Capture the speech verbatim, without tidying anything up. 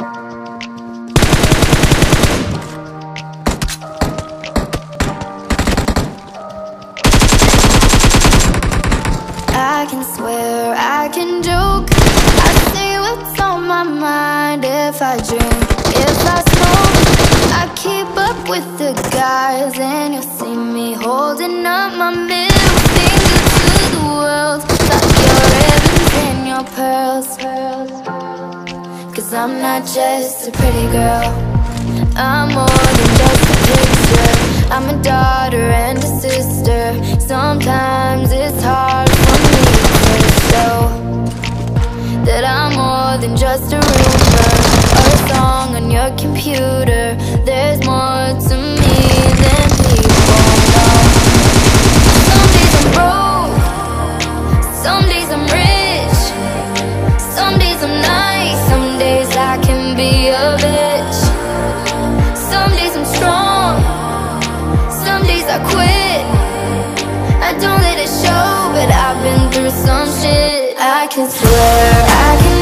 I can swear, I can joke, I say what's on my mind. If I drink, if I smoke, I keep up with the guys. And you'll see me holding up my middle finger to the world, like your ribbons and your pearls. Cause I'm not just a pretty girl, I'm more than just a picture. I'm a daughter and a sister. Sometimes it's hard for me to show that I'm more than just a rumor or a song on your computer. There's more to me than people know. Some days I'm broke, some days I'm rich, some days I'm nice, some days I can be a bitch. Some days I'm strong, some days I quit. I don't let it show, but I've been through some shit. I can swear, I can